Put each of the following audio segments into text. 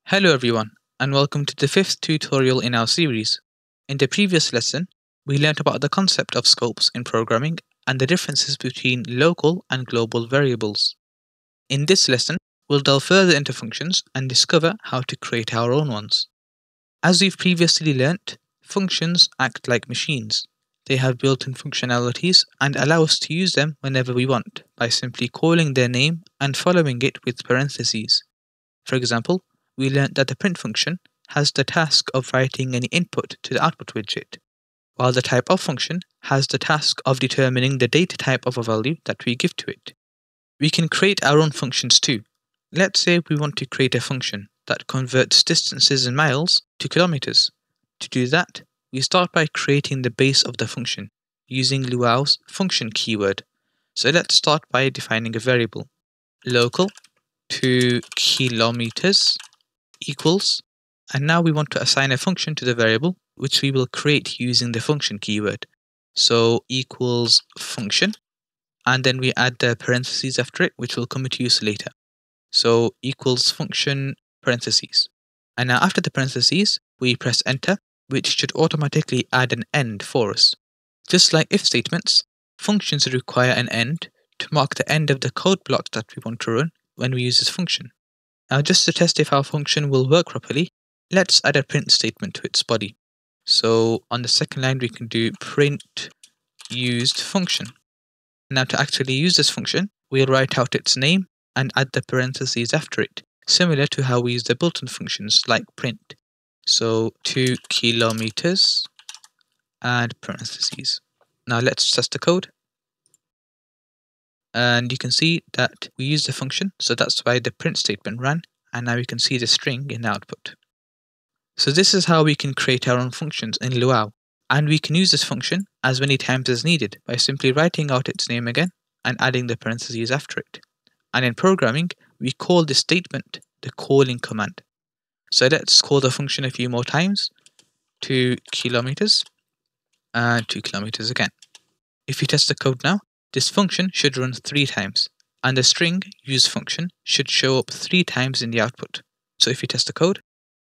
Hello everyone, and welcome to the fifth tutorial in our series. In the previous lesson, we learnt about the concept of scopes in programming and the differences between local and global variables. In this lesson, we'll delve further into functions and discover how to create our own ones. As we've previously learnt, functions act like machines. They have built-in functionalities and allow us to use them whenever we want by simply calling their name and following it with parentheses. For example, we learnt that the print function has the task of writing any input to the output widget, while the type of function has the task of determining the data type of a value that we give to it. We can create our own functions too. Let's say we want to create a function that converts distances in miles to kilometers. To do that, we start by creating the base of the function using Luau's function keyword. So let's start by defining a variable. Local 2 kilometers equals, and now we want to assign a function to the variable which we will create using the function keyword. So equals function, and then we add the parentheses after it, which will come into use later. So equals function parentheses. And now after the parentheses, we press enter, which should automatically add an end for us. Just like if statements, functions require an end to mark the end of the code block that we want to run when we use this function. Now just to test if our function will work properly, let's add a print statement to its body. So on the second line we can do print used function. Now to actually use this function, we'll write out its name and add the parentheses after it, similar to how we use the built-in functions like print. So 2 kilometers and parentheses. Now let's test the code. And you can see that we used the function, so that's why the print statement ran, and now we can see the string in the output. So this is how we can create our own functions in Luau, and we can use this function as many times as needed by simply writing out its name again and adding the parentheses after it. And in programming, we call this statement the calling command. So let's call the function a few more times. 2 kilometers and 2 kilometers again. If you test the code now, this function should run 3 times, and the string use function should show up 3 times in the output. So if you test the code,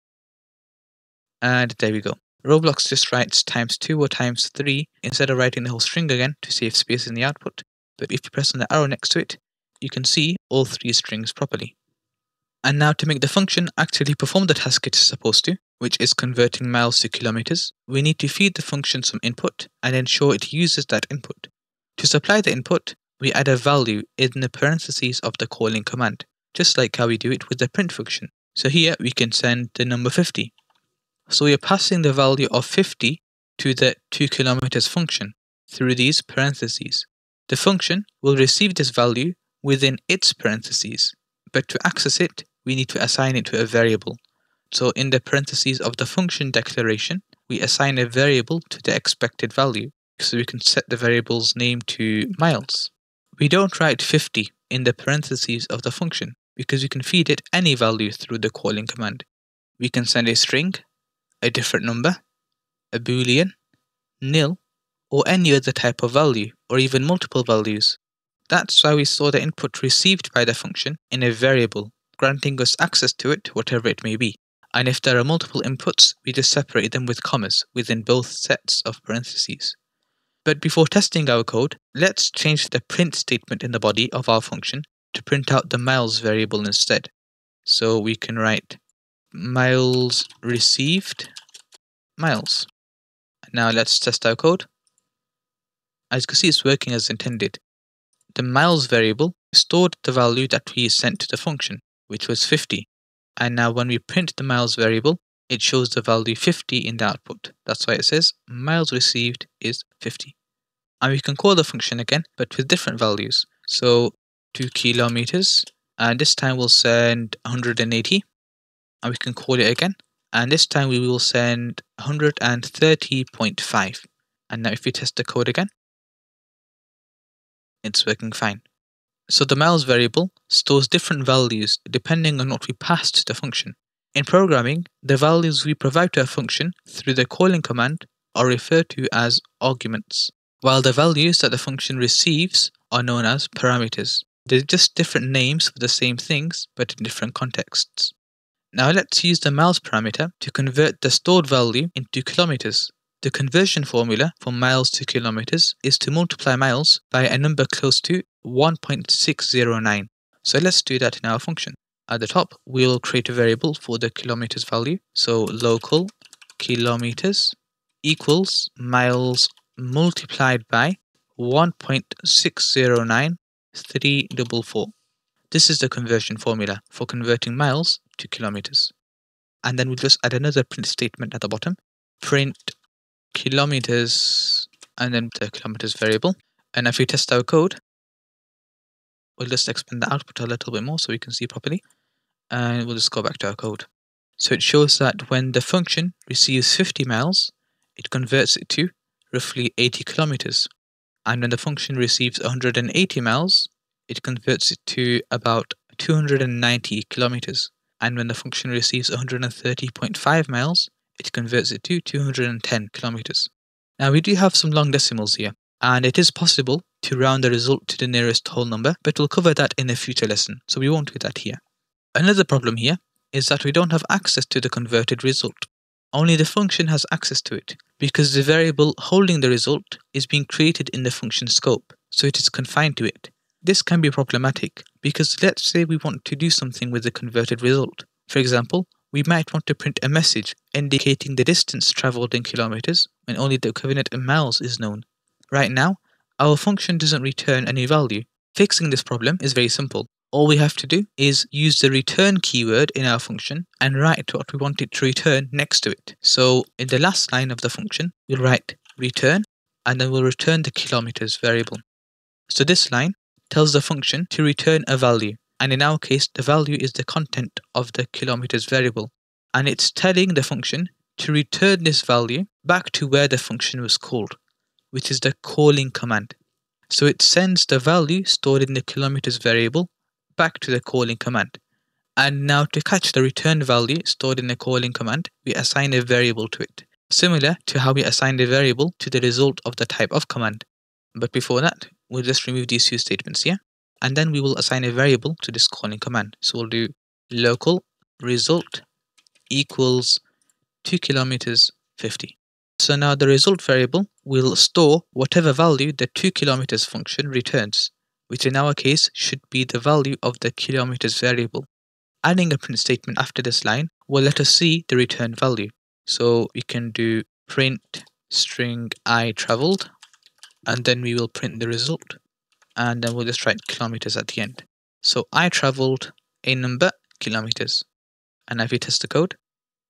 and there we go. Roblox just writes ×2 or ×3 instead of writing the whole string again to save space in the output. But if you press on the arrow next to it, you can see all 3 strings properly. And now to make the function actually perform the task it's supposed to, which is converting miles to kilometers, we need to feed the function some input and ensure it uses that input. To supply the input, we add a value in the parentheses of the calling command, just like how we do it with the print function. So here we can send the number 50. So we are passing the value of 50 to the 2 kilometers function through these parentheses. The function will receive this value within its parentheses, but to access it, we need to assign it to a variable. So in the parentheses of the function declaration, we assign a variable to the expected value. So we can set the variable's name to miles. We don't write 50 in the parentheses of the function because we can feed it any value through the calling command. We can send a string, a different number, a boolean, nil, or any other type of value, or even multiple values. That's why we store the input received by the function in a variable, granting us access to it, whatever it may be. And if there are multiple inputs, we just separate them with commas within both sets of parentheses. But before testing our code, let's change the print statement in the body of our function to print out the miles variable instead. So we can write miles received, miles. Now let's test our code. As you can see, it's working as intended. The miles variable stored the value that we sent to the function, which was 50. And now when we print the miles variable, it shows the value 50 in the output. That's why it says miles received is 50. And we can call the function again, but with different values. So 2 kilometers, and this time we'll send 180. And we can call it again, and this time we will send 130.5. And now if we test the code again, it's working fine. So the miles variable stores different values depending on what we pass to the function. In programming, the values we provide to a function through the calling command are referred to as arguments, while the values that the function receives are known as parameters. They're just different names for the same things, but in different contexts. Now let's use the miles parameter to convert the stored value into kilometers. The conversion formula for miles to kilometers is to multiply miles by a number close to 1.609. So let's do that in our function. At the top, we'll create a variable for the kilometers value. So local kilometers equals miles multiplied by 1.609344. This is the conversion formula for converting miles to kilometers. And then we'll just add another print statement at the bottom. Print kilometers and then the kilometers variable. And if we test our code, we'll just expand the output a little bit more so we can see properly. And we'll just go back to our code. So it shows that when the function receives 50 miles, it converts it to roughly 80 kilometers. And when the function receives 180 miles, it converts it to about 290 kilometers. And when the function receives 130.5 miles, it converts it to 210 kilometers. Now we do have some long decimals here, and it is possible to round the result to the nearest whole number, but we'll cover that in a future lesson, so we won't do that here. Another problem here is that we don't have access to the converted result. Only the function has access to it, because the variable holding the result is being created in the function scope, so it is confined to it. This can be problematic, because let's say we want to do something with the converted result. For example, we might want to print a message indicating the distance travelled in kilometers when only the coordinate in miles is known. Right now, our function doesn't return any value. Fixing this problem is very simple. All we have to do is use the return keyword in our function and write what we want it to return next to it. So in the last line of the function, we'll write return, and then we'll return the kilometers variable. So this line tells the function to return a value, and in our case, the value is the content of the kilometers variable. And it's telling the function to return this value back to where the function was called, which is the calling command. So it sends the value stored in the kilometers variable back to the calling command. And now to catch the returned value stored in the calling command, we assign a variable to it, similar to how we assign a variable to the result of the type of command. But before that, we'll just remove these two statements here, and then we will assign a variable to this calling command. So we'll do local result equals 2 kilometers 50. So now the result variable will store whatever value the 2 kilometers function returns, which in our case should be the value of the kilometers variable. Adding a print statement after this line will let us see the return value. So we can do print string I traveled, and then we will print the result, and then we'll just write kilometers at the end. So I traveled a number kilometers, and if we test the code,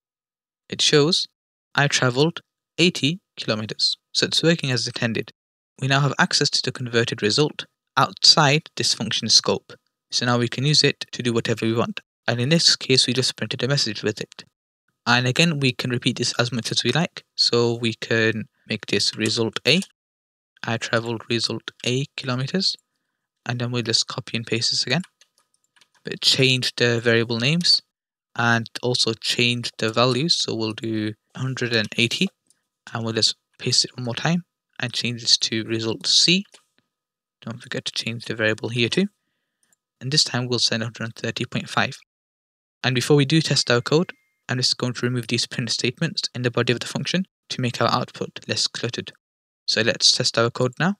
it shows I traveled 80 kilometers. So it's working as intended. We now have access to the converted result outside this function scope. So now we can use it to do whatever we want. And in this case, we just printed a message with it. And again, we can repeat this as much as we like. So we can make this result A. I traveled result A kilometers. And then we'll just copy and paste this again. But change the variable names and also change the values. So we'll do 180. And we'll just paste it one more time and change this to result C. Don't forget to change the variable here too. And this time we'll send 130.5. And before we do test our code, I'm just going to remove these print statements in the body of the function to make our output less cluttered. So let's test our code now.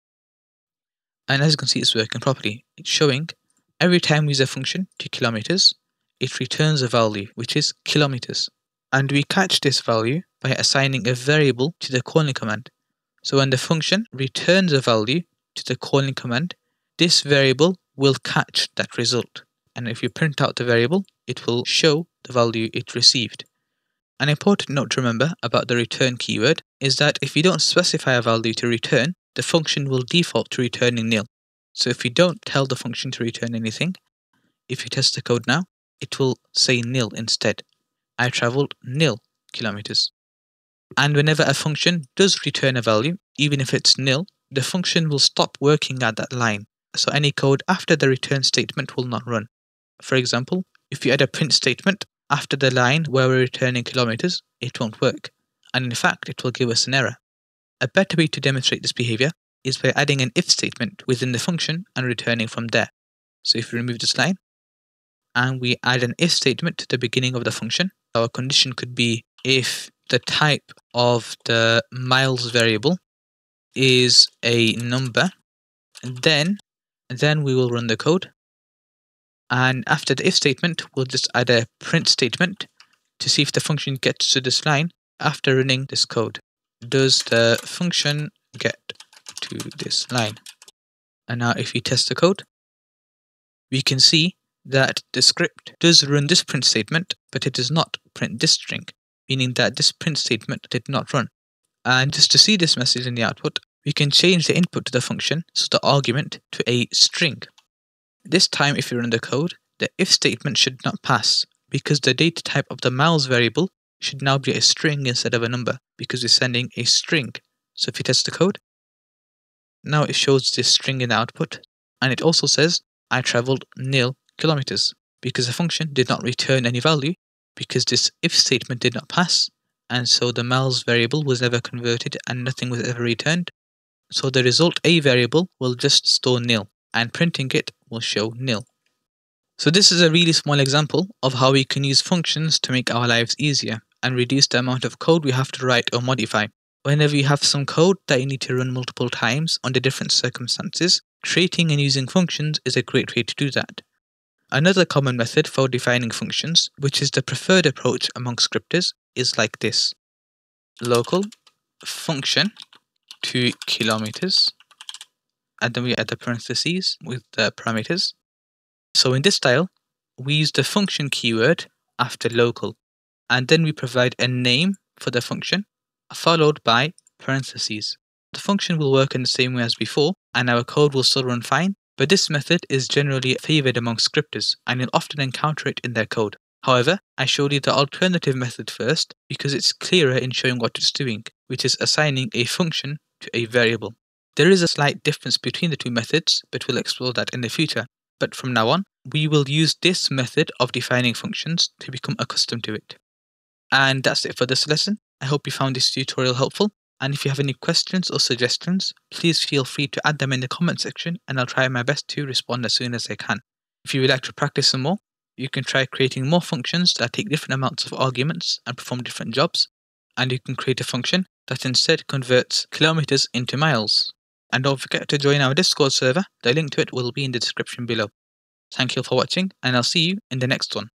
And as you can see, it's working properly. It's showing every time we use a function to kilometers, it returns a value, which is kilometers. And we catch this value by assigning a variable to the calling command. So when the function returns a value to the calling command, this variable will catch that result. And if you print out the variable, it will show the value it received. An important note to remember about the return keyword is that if you don't specify a value to return, the function will default to returning nil. So if you don't tell the function to return anything, if you test the code now, it will say nil instead. I traveled nil kilometers. And whenever a function does return a value, even if it's nil, the function will stop working at that line. So any code after the return statement will not run. For example, if you add a print statement after the line where we're returning kilometers, it won't work. And in fact, it will give us an error. A better way to demonstrate this behavior is by adding an if statement within the function and returning from there. So if we remove this line, and we add an if statement to the beginning of the function. Our condition could be if the type of the miles variable is a number, then we will run the code. And after the if statement, we'll just add a print statement to see if the function gets to this line after running this code. Does the function get to this line? And now if we test the code, we can see that the script does run this print statement, but it does not print this string, meaning that this print statement did not run. And just to see this message in the output, we can change the input to the function, so the argument, to a string. This time, if you run the code, the if statement should not pass, because the data type of the miles variable should now be a string instead of a number, because we're sending a string. So if you test the code, now it shows this string in the output, and it also says I traveled 0 kilometers, because the function did not return any value, because this if statement did not pass, and so the miles variable was never converted and nothing was ever returned. So the result a variable will just store 0, and printing it will show 0. So this is a really small example of how we can use functions to make our lives easier and reduce the amount of code we have to write or modify. Whenever you have some code that you need to run multiple times under different circumstances, creating and using functions is a great way to do that. Another common method for defining functions, which is the preferred approach among scripters, is like this. Local function 2 kilometers, and then we add the parentheses with the parameters. So in this style, we use the function keyword after local, and then we provide a name for the function, followed by parentheses. The function will work in the same way as before, and our code will still run fine, but this method is generally favored among scripters, and you'll often encounter it in their code. However, I showed you the alternative method first because it's clearer in showing what it's doing, which is assigning a function to a variable. There is a slight difference between the two methods, but we'll explore that in the future. But from now on, we will use this method of defining functions to become accustomed to it. And that's it for this lesson. I hope you found this tutorial helpful. And if you have any questions or suggestions, please feel free to add them in the comment section, and I'll try my best to respond as soon as I can. If you would like to practice some more, you can try creating more functions that take different amounts of arguments and perform different jobs. And you can create a function that instead converts kilometers into miles. And don't forget to join our Discord server. The link to it will be in the description below. Thank you for watching, and I'll see you in the next one.